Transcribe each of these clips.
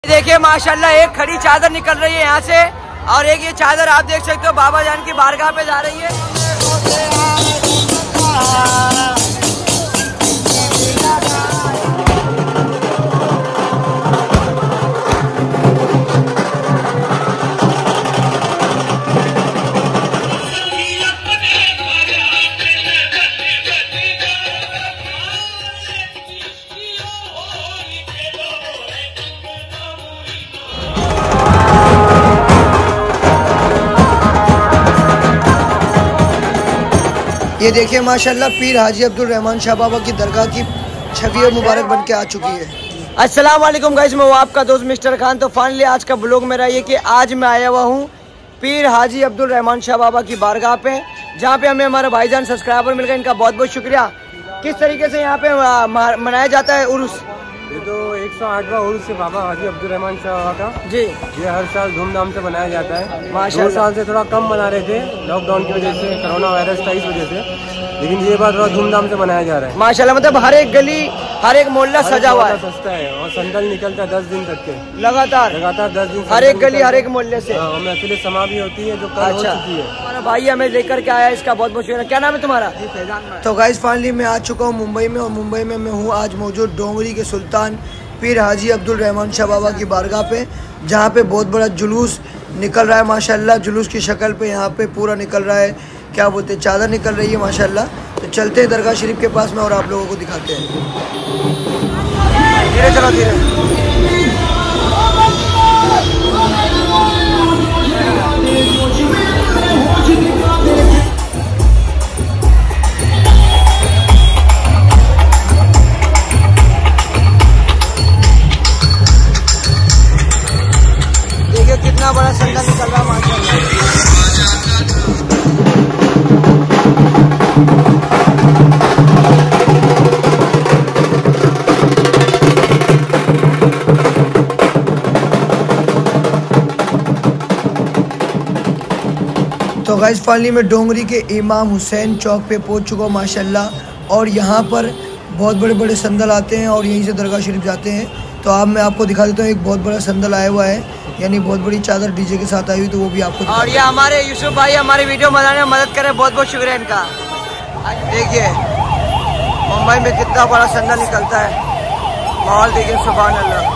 देखिए माशाल्लाह एक खड़ी चादर निकल रही है यहाँ से और एक ये चादर आप देख सकते हो बाबा जान की बारगाह पे जा रही है। ये देखिए माशाल्लाह पीर हाजी अब्दुल रहमान शाह बाबा की दरगाह की छवि मुबारक बन के आ चुकी है। अस्सलाम वालेकुम गाइस, मैं हूँ आपका दोस्त मिस्टर खान। तो फाइनली आज का ब्लॉग मेरा ये कि आज मैं आया हुआ हूँ पीर हाजी अब्दुल रहमान शाह बाबा की बारगाह पे, जहाँ पे हमें हमारे भाईजान सब्सक्राइबर मिल गए। इनका बहुत बहुत शुक्रिया। किस तरीके से यहाँ पे मनाया जाता है उर्स? ये तो 108वां उर्स है बाबा हाजी अब्दुल रहमान शाह बाबा का जी। ये हर साल धूमधाम से मनाया जाता है। 2 साल से थोड़ा कम मना रहे थे लॉकडाउन की वजह से, कोरोना वायरस था इस वजह से, लेकिन ये बार थोड़ा धूमधाम से मनाया जा रहा है माशाल्लाह। मतलब हर एक गली हर एक मोहल्ला सजा हुआ है, सस्ता है और संदल निकलता है 10 दिन तक के लगातार 10 दिन हर एक गली हर एक मोहल्ले से। महफिल समा भी होती है जो कल हो चुकी है। हमारा भाई हमें लेकर के आया, इसका बहुत बहुत शुक्रिया। क्या नाम है तुम्हारा? तो गाइस फाइनली मैं आ चुका हूँ मुंबई में, और मुंबई में मैं हूँ आज मौजूद डोंगरी के सुल्तान पीर हाजी अब्दुल रहमान शाह बाबा की बारगाह पे, जहाँ पे बहुत बड़ा जुलूस निकल रहा है माशाल्लाह। जुलूस की शक्ल पे यहाँ पे पूरा निकल रहा है, क्या बोलते हैं, चादर निकल रही है माशाल्लाह। तो चलते हैं दरगाह शरीफ के पास में और आप लोगों को दिखाते हैं। धीरे चलो धीरे। देखिए कितना बड़ा संदल निकल रहा है माशाल्लाह। तो गाइस फाइनली मैं डोंगरी के इमाम हुसैन चौक पे पहुंच चुका हूँ माशाल्लाह, और यहाँ पर बहुत बड़े बड़े संदल आते हैं और यहीं से दरगाह शरीफ जाते हैं। तो अब मैं आपको दिखा देता हूँ, एक बहुत बड़ा संदल आया हुआ है, यानी बहुत बड़ी चादर डीजे के साथ आई हुई, तो वो भी आपको। और ये हमारे यूसुफ भाई हमारी वीडियो बनाने में मदद करें, बहुत बहुत शुक्रिया इनका। देखिए मुंबई में कितना बड़ा संदल निकलता है, माहौल देखिए सुभान अल्लाह।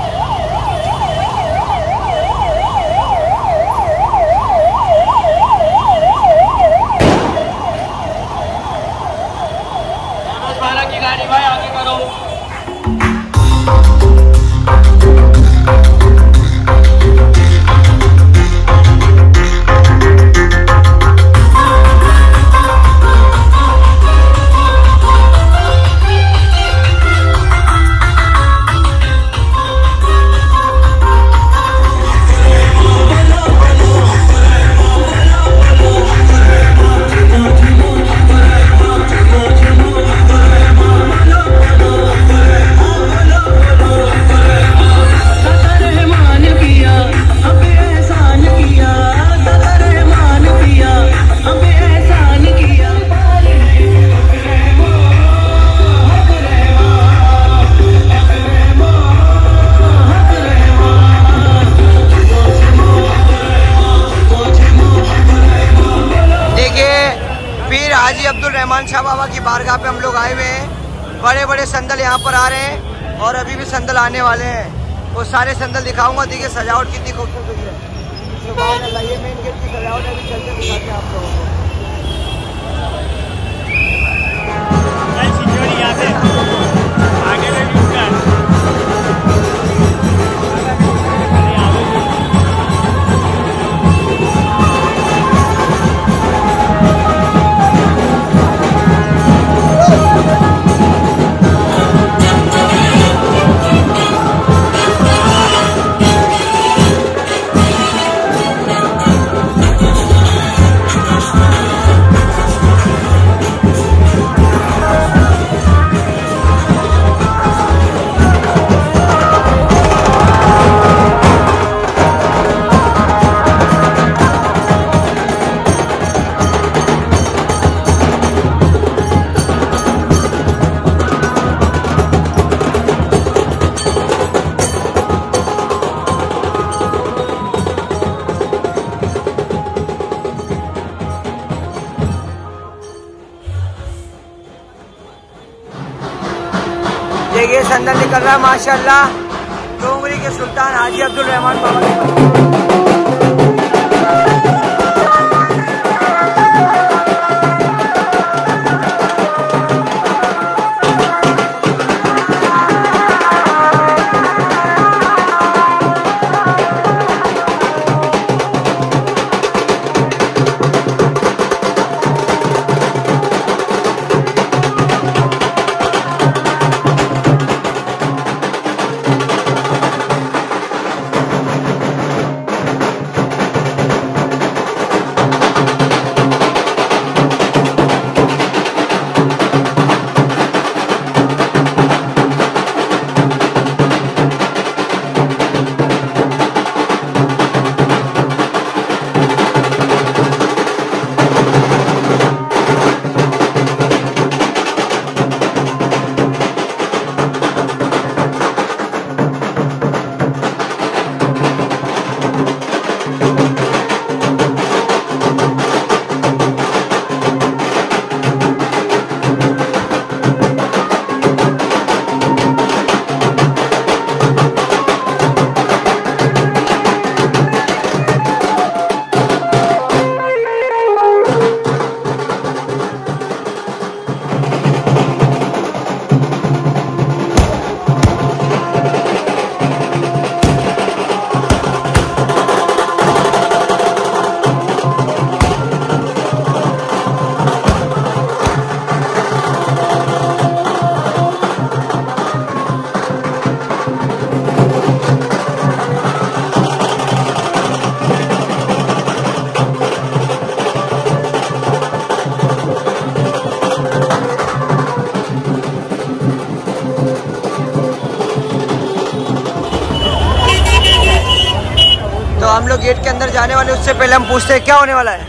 की गाड़ी भाई आगे करो। हाजी अब्दुल रहमान शाह बाबा की बारगाह पे हम लोग आए हुए हैं। बड़े बड़े संदल यहाँ पर आ रहे हैं और अभी भी संदल आने वाले हैं। वो सारे संदल दिखाऊंगा। देखिए सजावट कितनी खूबसूरत है। ये मेन गेट की सजावट अभी चलते दिखाते हैं आप लोगों को। से अंदर निकल रहा है माशाल्लाह डोंगरी के सुल्तान हाजी अब्दुल रहमान बाबा। हम लोग गेट के अंदर जाने वाले उससे पहले हम पूछते हैं क्या होने वाला है।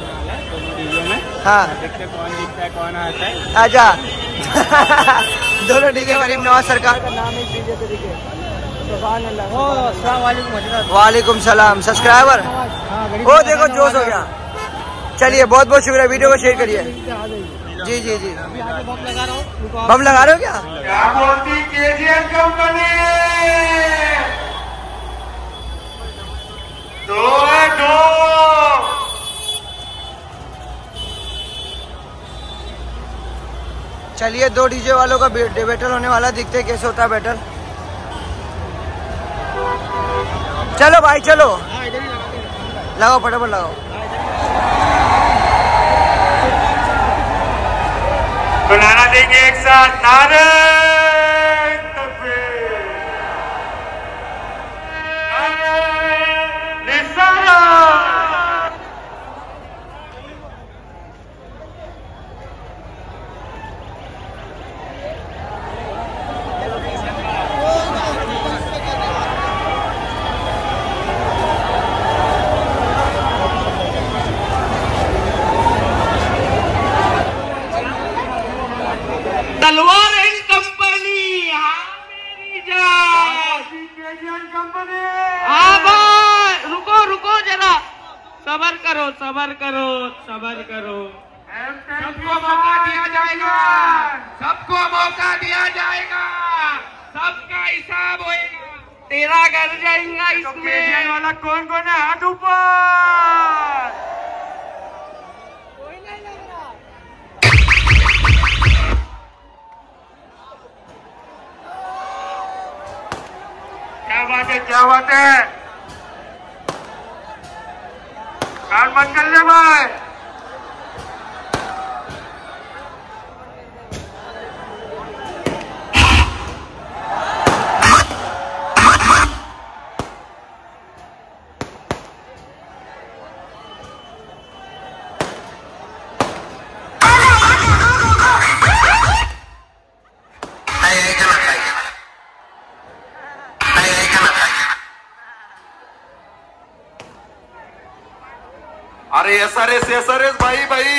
हाँ कौन जीतता है कौन आता है। आजा दोनों डीजे गरीब नवाज सरकार का नाम है डीजे तरीके। वालेकुम सलाम सब्सक्राइबर वो देखो जोश हो गया। चलिए बहुत बहुत शुक्रिया वीडियो को शेयर करिए। जी जी जी बम लगा रहे हो क्या बोलती केजीएम कंपनी चलिए दो डीजे वालों का बैटल होने वाला दिखते हैं कैसे होता है बैटल। चलो भाई चलो लगाओ फटाफट लगाओ। तो नारा देंगे एक साथ नारे तलवार एंड कंपनी मेरी जान कंपनी। हाँ भाई रुको रुको जरा सबर करो सबर करो सबर करो। सबको मौका दिया जाएगा सबको मौका दिया जाएगा सबका हिसाब होएगा तेरा घर जाएगा इसमें वाला कौन कौन है हाथ ऊपर। क्या बात है कान बंद कर ले भाई। अरे एसआरएस भाई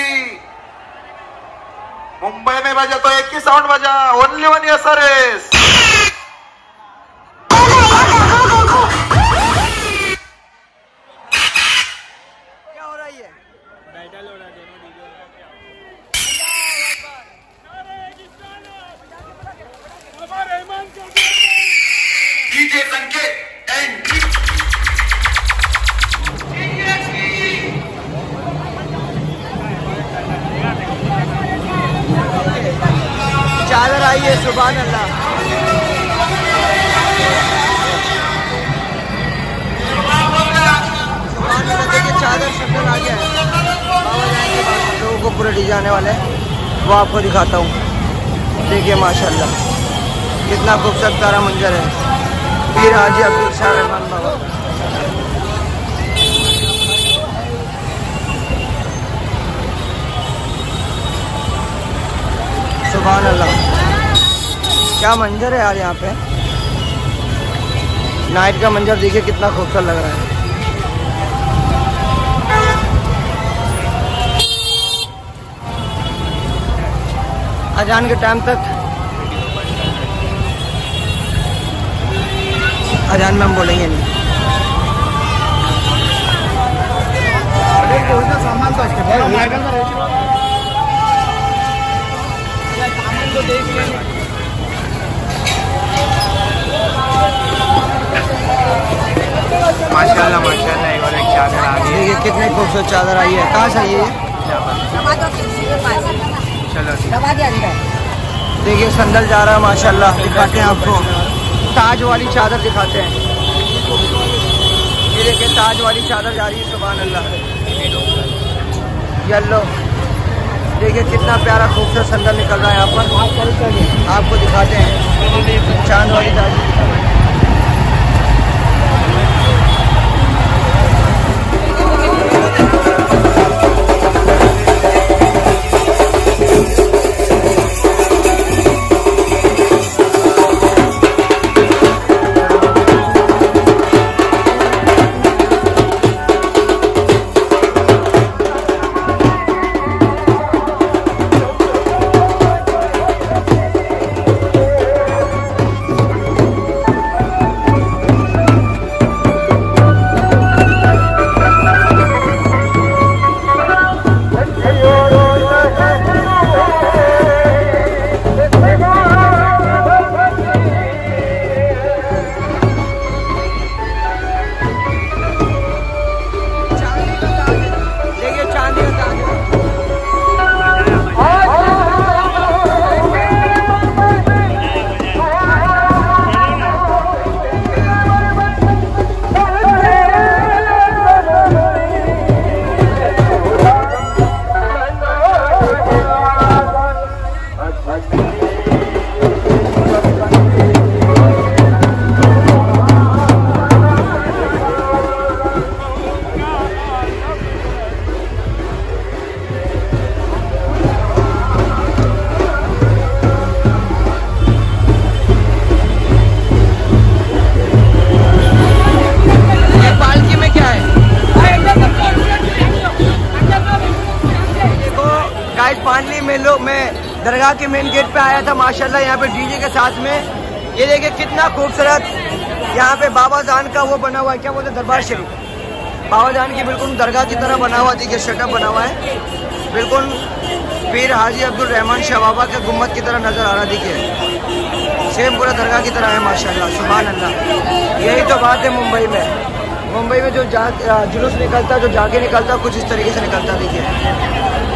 मुंबई में बजा तो एक ही साउंड बजा ओनली वन एसआरएस। क्या हो रहा है ये बैटल हो रहा है दोनों डीजे। सुभान अल्लाह। देखिए चादर शक्ल आ गया है, लोगों को पूरे डी जाने वाले हैं, वो आपको दिखाता हूँ। देखिए माशाल्लाह कितना खूबसूरत प्यारा मंजर है पीर हाजी अब्दुल शाह रहमान बाबा। सुभान अल्लाह, क्या मंजर है यार यहाँ पे। नाइट का मंजर देखिए कितना खूबसूरत लग रहा है। अजान के टाइम तक, अजान में हम बोलेंगे नहीं। माशाल्लाह माशाल्लाह, एक और एक चादर आ गई है। देखिए कितनी खूबसूरत चादर आई है। कहाँ से आई है? चलो देखिए संदल जा रहा है माशाल्लाह। दिखाते हैं आपको, ताज वाली चादर दिखाते हैं। ये देखिए ताज वाली चादर जा रही है। सुभान अल्लाह। येलो देखिए कितना प्यारा खूबसूरत संदल निकल रहा है यहाँ पर। आपको दिखाते हैं चांद वाली ताज। मैं दरगाह के मेन गेट पे आया था माशाल्लाह, यहाँ पे डीजे के साथ में। ये देखिए कितना खूबसूरत यहाँ पे बाबा जान का वो बना हुआ है, क्या बोलते हैं, दरबार शरीफ। बाबा जान की बिल्कुल दरगाह की तरह बना हुआ, देखिए सेटअप बना हुआ है बिल्कुल पीर हाजी अब्दुल रहमान शाह बाबा के गुम्मत की तरह नजर आ रहा। देखिए सेम पूरा दरगाह की तरह है माशाल्लाह। सुभान अल्लाह। यही तो बात है मुंबई में। मुंबई में जो जुलूस निकलता, जो जाके निकलता, कुछ इस तरीके से निकलता। देखिए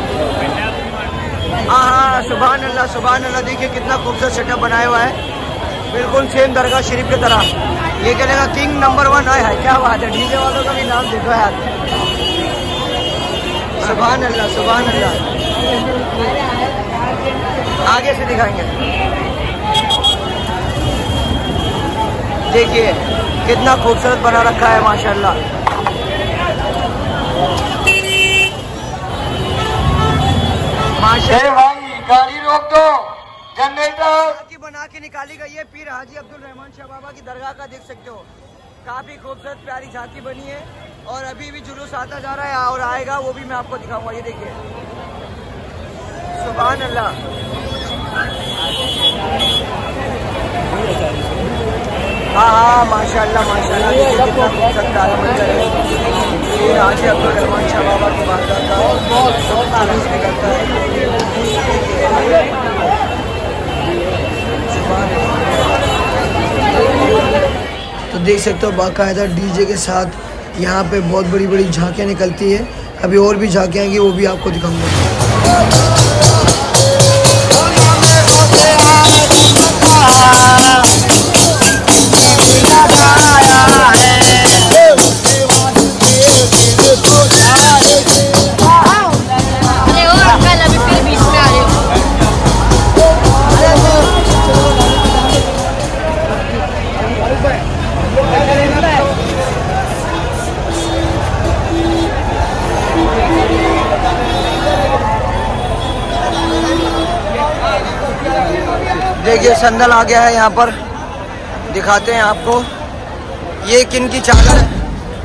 हाँ सुभान अल्लाह सुभान अल्लाह। देखिए कितना खूबसूरत सेटअप बनाया हुआ है बिल्कुल सेम दरगाह शरीफ की तरह। ये कहलेगा किंग नंबर 1 है। क्या बात है, डीजे वालों का भी नाम देखो यार। सुभान अल्लाह सुभान अल्लाह। आगे से दिखाएंगे। देखिए कितना खूबसूरत बना रखा है माशाल्लाह। भाई गाड़ी रोक दो, जनरेटर बना के निकाली गई है पीर हाजी अब्दुल रहमान शाह बाबा की दरगाह का। देख सकते हो काफी खूबसूरत प्यारी झांकी बनी है और अभी भी जुलूस आता जा रहा है और आएगा, वो भी मैं आपको दिखाऊंगा। ये देखिए सुभान अल्लाह। हाँ माशाल्लाह माशाल्लाह। देखिए कितना खूबसूरत प्यारा मंजर है पीर हाजी अब्दुल रहमान शाह बाबा की बारगाह का। जुलूस निकलता है। तो देख सकते हो बाकायदा डीजे के साथ यहाँ पे बहुत बड़ी बड़ी झांकियाँ निकलती है। अभी और भी झांकियाँ आएंगी, वो भी आपको दिखाऊंगा। देखिए संदल आ गया है यहाँ पर, दिखाते हैं आपको। ये किन की चादर है,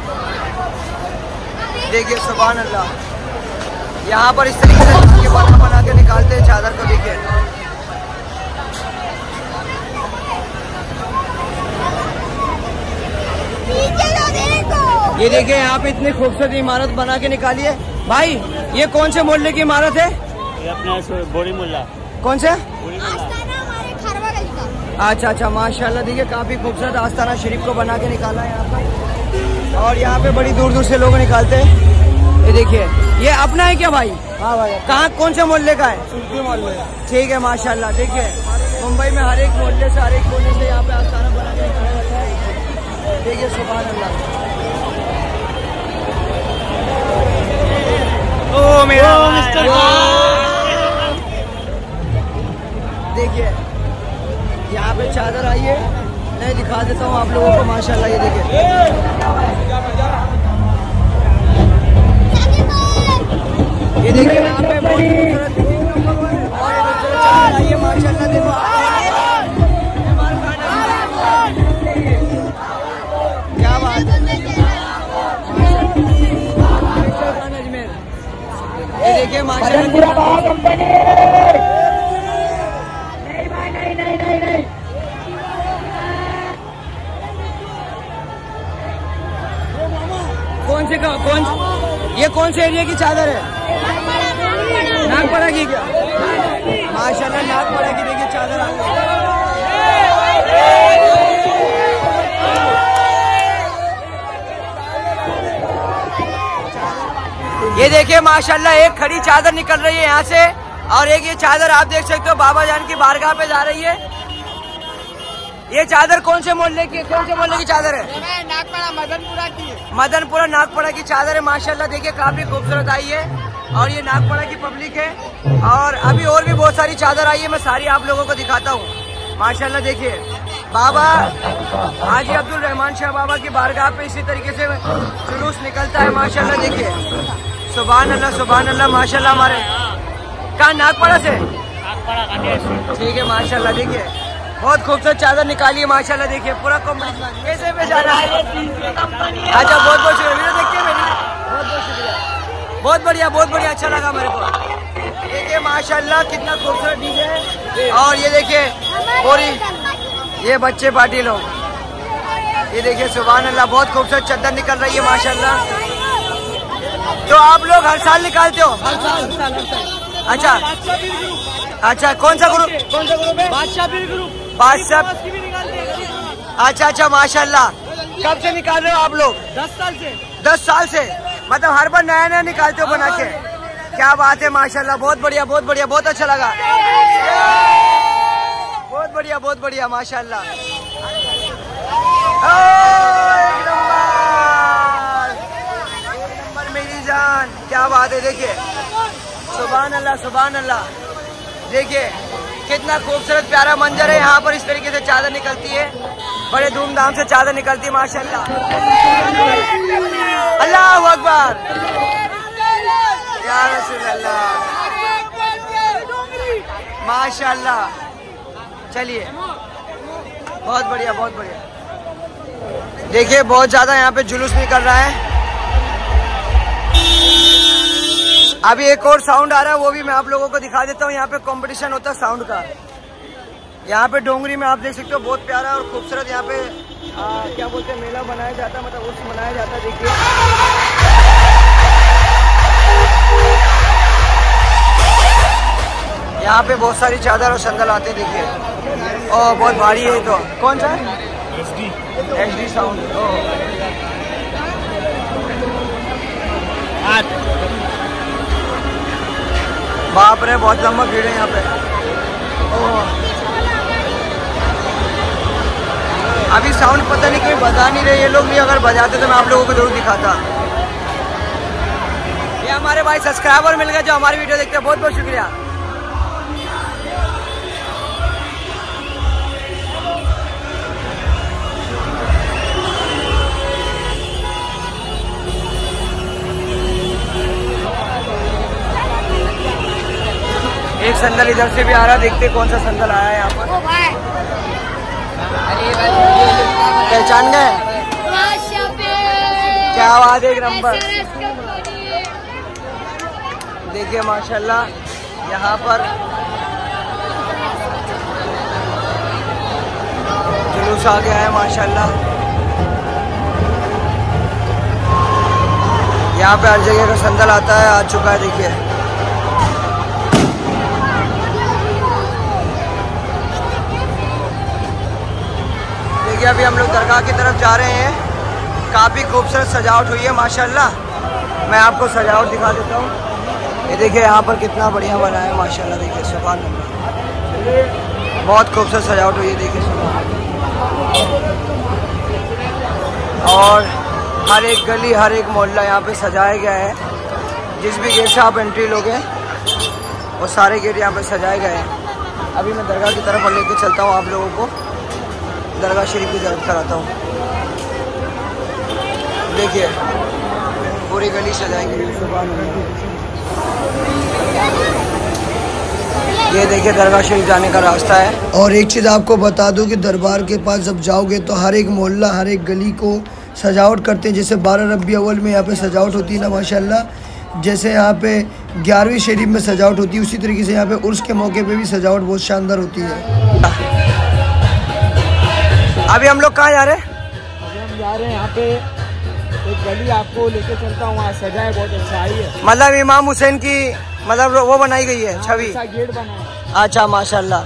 देखिए सुभान अल्लाह। यहाँ पर इस तरीके से बना के निकालते हैं चादर को। देखिए ये देखिए यहाँ पे इतनी खूबसूरत इमारत बना के निकाली है। भाई ये कौन से मोहल्ले की इमारत है? ये अपने बोरी मुल्ला। कौन से? अच्छा अच्छा माशाल्लाह। देखिए काफी खूबसूरत आस्ताना शरीफ को बना के निकाला है यहाँ पर, और यहाँ पे बड़ी दूर दूर से लोग निकालते हैं। ये देखिए ये अपना है क्या भाई? हाँ भाई। कहाँ कौन से मोहल्ले का है? सुल्फी मोहल्ले। ठीक है माशाल्लाह। देखिए मुंबई में हर एक मोहल्ले से हर एक कोने से यहाँ पे आस्ताना बना के निकाला जाता है। देखिए सुभान अल्लाह। ओ मेरा मिस्टर। देखिए यहाँ पे चादर आई है, मैं दिखा देता हूँ आप लोगों को माशाल्लाह। ये देखिए ये देखिए यहाँ पे बहुत खूबसूरत चादर आई है माशाल्लाह। देखो क्या बात है। ये देखिए माशाल्लाह। ये कौन से एरिया की चादर है? नागपड़ा की क्या? माशाल्लाह नागपड़ा की देखिए चादर आ गई। ये देखिए माशाल्लाह एक खड़ी चादर निकल रही है यहाँ से, और एक ये चादर आप देख सकते हो बाबा जान की बारगाह पे जा रही है। ये चादर कौन से मोहल्ले की चादर है? नागपड़ा मदनपुरा की। मदनपुरा नागपड़ा की चादर है माशाल्लाह। देखिए काफी खूबसूरत आई है, और ये नागपड़ा की पब्लिक है। और अभी और भी बहुत सारी चादर आई है, मैं सारी आप लोगों को दिखाता हूँ माशाल्लाह। देखिए बाबा हाजी अब्दुल रहमान शाह बाबा की बारगाह पे इसी तरीके से जुलूस निकलता है माशाल्लाह। देखिए सुभान अल्लाह माशाल्लाह। हमारे कहाँ? नागपड़ा से। ठीक है माशाल्लाह। देखिए बहुत खूबसूरत चादर निकाली है माशाल्लाह। देखिए पूरा कॉम्पिटिशन कैसे पे जा रहा है। अच्छा बहुत बहुत शुक्रिया, वीडियो देखते हैं मेरी। बहुत बहुत शुक्रिया, बहुत बढ़िया अच्छा लगा मेरे को। देखिए माशाल्लाह कितना खूबसूरत डीजे है। और ये देखिए पूरी ये बच्चे पार्टी लोग, ये देखिए सुभान अल्लाह बहुत खूबसूरत चादर निकल रही है माशाल्लाह। तो आप लोग हर साल निकालते हो? हर साल। अच्छा कौन सा ग्रुप है? बादशाह। अच्छा माशाल्लाह। कब से निकाल रहे हो आप लोग? 10 साल से। 10 साल से, मतलब हर बार नया निकालते हो बना के? क्या बात है माशाल्लाह। बहुत बढ़िया बहुत अच्छा लगा। बहुत बढ़िया माशाल्लाह। एक नंबर मेरी जान, क्या बात है। देखिए सुभान अल्लाह। देखिए कितना खूबसूरत प्यारा मंजर है। यहाँ पर इस तरीके से चादर निकलती है, बड़े धूमधाम से चादर निकलती है माशाल्लाह। अल्लाहू अकबर या रसूल अल्लाह माशाल्लाह। चलिए बहुत बढ़िया। देखिए बहुत ज्यादा यहाँ पे जुलूस निकल रहा है। अभी एक और साउंड आ रहा है, वो भी मैं आप लोगों को दिखा देता हूँ। यहाँ पे कंपटीशन होता है साउंड का। यहाँ पे डोंगरी में आप देख सकते हो बहुत प्यारा और खूबसूरत यहाँ पे क्या बोलते हैं मेला बनाया जाता है, मतलब उर्स मनाया जाता है। देखिए यहाँ पे बहुत सारी चादर और संदल आते हैं। देखिए और बहुत भारी है। तो कौन सा? HD sound. बाप रे बहुत लंबा भीड़ है यहाँ पे। अभी साउंड पता नहीं क्यों बजा नहीं रहे ये लोग, नहीं अगर बजाते तो मैं आप लोगों को जरूर दिखाता। ये हमारे भाई सब्सक्राइबर मिल गए जो हमारी वीडियो देखते हैं, बहुत बहुत शुक्रिया। एक संदल इधर से भी आ रहा, देखते कौन सा संदल आया है यहाँ पर। पहचान गए? क्या बात है, एक नंबर। देखिए माशाल्लाह यहाँ पर जुलूस आ गया है माशाल्लाह। यहाँ पे हर जगह का संदल आता है, आ चुका है। देखिए अभी हम लोग दरगाह की तरफ जा रहे हैं। काफ़ी खूबसूरत सजावट हुई है माशाल्लाह। मैं आपको सजावट दिखा देता हूँ। ये देखिए यहाँ पर कितना बढ़िया बना है माशाल्लाह। देखिए सुभान अल्लाह, बहुत खूबसूरत सजावट हुई है। देखिए और हर एक गली हर एक मोहल्ला यहाँ पे सजाया गया है। जिस भी गेट से आप एंट्री लोगे वो सारे गेट यहाँ पे सजाए गए हैं। अभी मैं दरगाह की तरफ लेके चलता हूँ, आप लोगों को दरगाह शरीफ की तरफ कराता हूँ। देखिए पूरी गली सजाई गई। ये देखिए दरगाह शरीफ जाने का रास्ता है। और एक चीज़ आपको बता दूं कि दरबार के पास जब जाओगे तो हर एक मोहल्ला हर एक गली को सजावट करते हैं। जैसे 12 रबी अव्वल में यहाँ पे सजावट होती है ना माशाल्लाह, जैसे यहाँ पे 11वीं शरीफ में सजावट होती है, उसी तरीके से यहाँ पे उर्स के मौके पे भी सजावट बहुत शानदार होती है। अभी हम लोग कहाँ जा रहे हैं? अभी हम जा रहे हैं यहाँ पे एक गली आपको लेके चलता हूँ, वहाँ सजाए बहुत अच्छा ही है। मतलब इमाम हुसैन की मतलब वो बनाई गई है छवि। गेट बना है। अच्छा माशाल्लाह।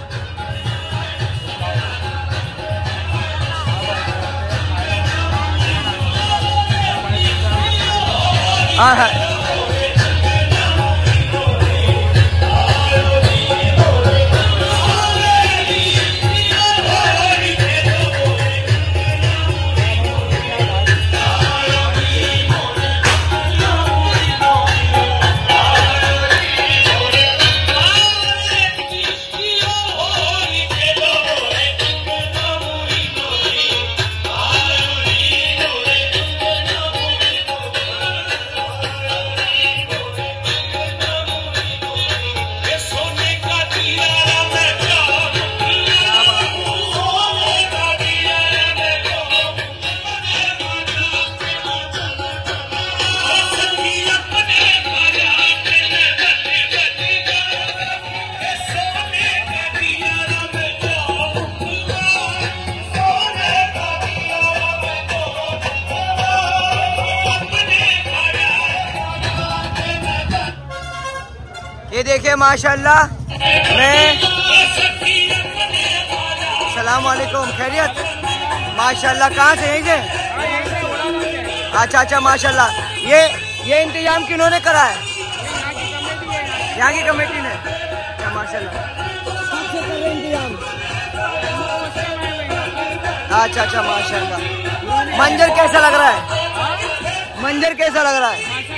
हाँ हाँ ये देखिए माशाल्लाह। मैं सलाम वालेकुम, खैरियत? माशाल्लाह। कहाँ से? यहीं से? अच्छा अच्छा माशाल्लाह। ये इंतजाम किन्होंने करा है? यहाँ की कमेटी ने। माशाल्लाह। अच्छा अच्छा माशाल्लाह। मंजर कैसा लग रहा है? मंजर कैसा लग रहा है?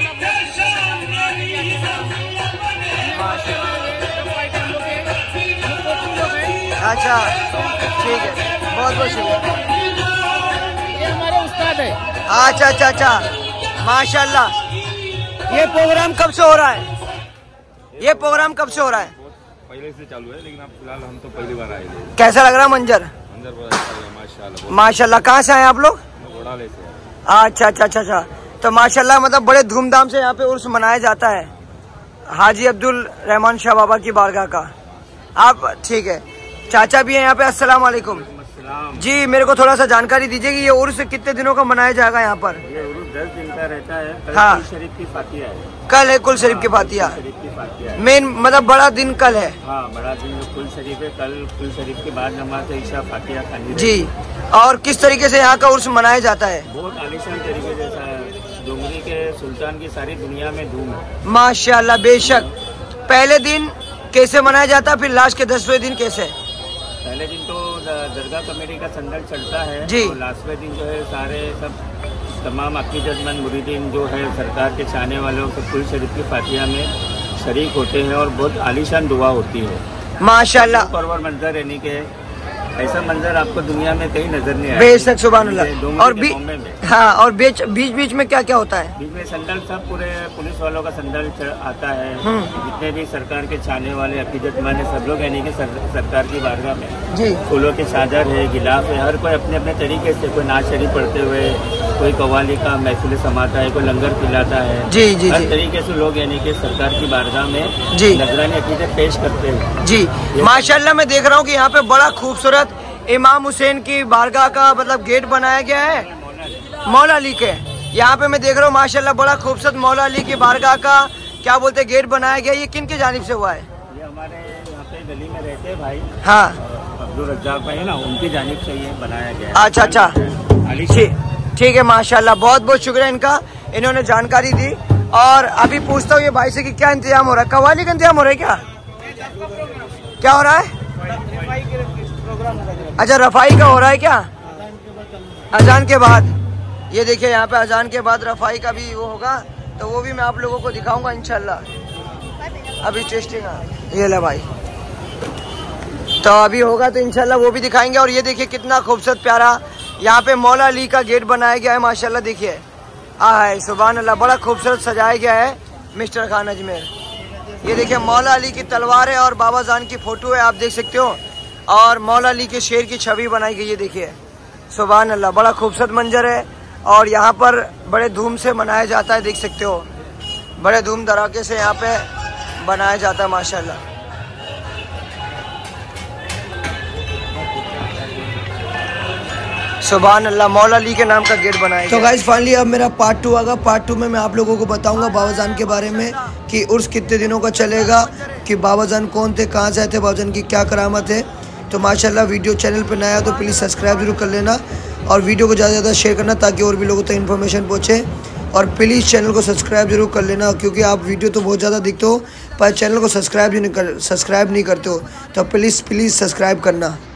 अच्छा ठीक है, बहुत बहुत शुक्रिया। ये हमारे उस्ताद है। अच्छा अच्छा अच्छा माशाल्लाह। ये प्रोग्राम कब से हो रहा है? ये प्रोग्राम कब से हो रहा है? पहले से चालू है, लेकिन आप फिलहाल हम तो पहली बार आए थे। कैसा लग रहा है मंजर? मंजर बहुत अच्छा है माशाल्लाह। माशाल्लाह। कहाँ से आए आप लोग? घोड़ाले से। अच्छा अच्छा अच्छा अच्छा। तो माशाल्लाह मतलब बड़े धूमधाम से यहाँ पे उर्स मनाया जाता है हाजी अब्दुल रहमान शाह बाबा की बारगाह का। आप ठीक है, चाचा भी हैं यहाँ पे। अस्सलाम वालेकुम जी। मेरे को थोड़ा सा जानकारी दीजिए कि ये उर्स कितने दिनों का मनाया जाएगा यहाँ पर? ये उर्स 10 दिन का रहता है। हाँ। कुल शरीफ की फातिहा है। कल है कुल शरीफ की फातिहा। मेन मतलब बड़ा दिन कल है। हाँ, बड़ा दिन कुल शरीफ है। कल कुल शरीफ के बाद नमाज ईशा फातिहा खानी जी। और किस तरीके से यहाँ का उर्स मनाया जाता है? बहुत आलीशान तरीके जैसा है। डोंगरी के सुल्तान की सारी दुनिया में धूम है माशाल्लाह। बेशक। पहले दिन कैसे मनाया जाता है, फिर लास्ट के 10वें दिन कैसे? पहले दिन तो दरगाह कमेटी का संदल चलता है जी। और लास्टवें दिन जो है सारे सब तमाम अकीदतमंद मुरीदीन जो है सरकार के चाहने वालों को फुल शरीफ की फातिहा में शरीक होते हैं और बहुत आलीशान दुआ होती है माशाल्लाह। परवर मंजर यानी कि ऐसा मंजर आपको दुनिया में कहीं नजर नहीं आया। बेशक सुभान अल्लाह। और हाँ, और बीच बीच में क्या क्या होता है? बीच में संदल सब पूरे पुलिस वालों का संदल आता है। जितने भी सरकार के चाहने वाले अकीदतमंद है सब लोग यानी कि सरकार की बारगाह में जी फूलों की चादर है, गिलाफ है, हर कोई अपने अपने तरीके से, कोई नाज शरीफ पढ़ते हुए, कोई कव्वाली का महफिल समाता है, कोई लंगर खिलाता है। जी जी हर जी तरीके से लोग यानी कि सरकार की बारगाह में जी नजरानी अकीदत पेश करते हैं। जी माशाल्लाह। मैं देख रहा हूँ कि यहाँ पे बड़ा खूबसूरत इमाम हुसैन की बारगाह का मतलब गेट बनाया गया है मौला अली के। यहाँ पे मैं देख रहा हूँ माशाल्लाह बड़ा खूबसूरत मौला अली की बारगाह का क्या बोलते हैं गेट बनाया गया। ये किन की जानिब से हुआ है? ये हमारे यहाँ पे गली में रहते हैं भाई, हाँ, अब्दुल रज्जाक भाई है ना, उनकी जानिब से ये बनाया गया है। अच्छा अच्छा, ठीक है माशाल्लाह। बहुत बहुत शुक्रिया इनका, इन्होंने जानकारी दी। और अभी पूछता हूँ ये भाई से कि क्या इंतजाम हो रहा है? कव्वाली का इंतजाम हो रहा है क्या हो रहा है? अच्छा, रफाई का हो रहा है क्या? अजान के बाद। ये देखिए यहाँ पे अजान के बाद रफाई का भी वो होगा, तो वो भी मैं आप लोगों को दिखाऊंगा इंशाल्लाह। अभी टेस्टिंग ये ले भाई, तो अभी होगा तो इंशाल्लाह वो भी दिखाएंगे। और ये देखिए कितना खूबसूरत प्यारा यहाँ पे मौला अली का गेट बनाया गया है माशाल्लाह। देखिए आए सुभान अल्लाह, बड़ा खूबसूरत सजाया गया है मिस्टर खान अजमेर। ये देखिए मौला अली की तलवार है और बाबा जान की फोटो है, आप देख सकते हो। और मौला अली के शेर की छवि बनाई गई है। देखिए सुभान अल्लाह, बड़ा खूबसूरत मंजर है। और यहाँ पर बड़े धूम से मनाया जाता है, देख सकते हो, बड़े धूम धड़ाके से यहाँ पे बनाया जाता है माशाल्लाह। सुभान अल्लाह, मौला अली के नाम का गेट बनाया। तो गाइस फाइनली अब मेरा पार्ट 2 आएगा। पार्ट 2 में मैं आप लोगों को बताऊंगा बाबा जान के बारे में कि उर्स कितने दिनों का चलेगा, कि बाबा जान कौन थे, कहाँ से आए थे, बाबा जान की क्या करामत है। तो माशाल्लाह वीडियो चैनल पर नया तो प्लीज़ सब्सक्राइब जरूर कर लेना और वीडियो को ज़्यादा से ज़्यादा शेयर करना ताकि और भी लोगों तक इन्फॉर्मेशन पहुँचे। और प्लीज़ चैनल को सब्सक्राइब जरूर कर लेना, क्योंकि आप वीडियो तो बहुत ज़्यादा दिखते हो पर चैनल को सब्सक्राइब नहीं करते हो, तो प्लीज़ सब्सक्राइब करना।